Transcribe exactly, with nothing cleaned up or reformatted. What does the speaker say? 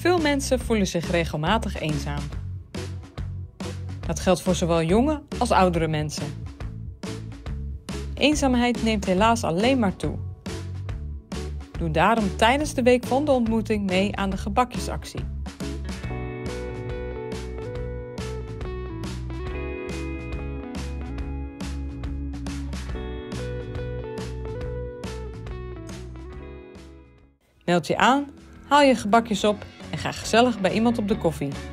Veel mensen voelen zich regelmatig eenzaam. Dat geldt voor zowel jonge als oudere mensen. Eenzaamheid neemt helaas alleen maar toe. Doe daarom tijdens de week van de ontmoeting mee aan de gebakjesactie. Meld je aan, haal je gebakjes op en ga gezellig bij iemand op de koffie.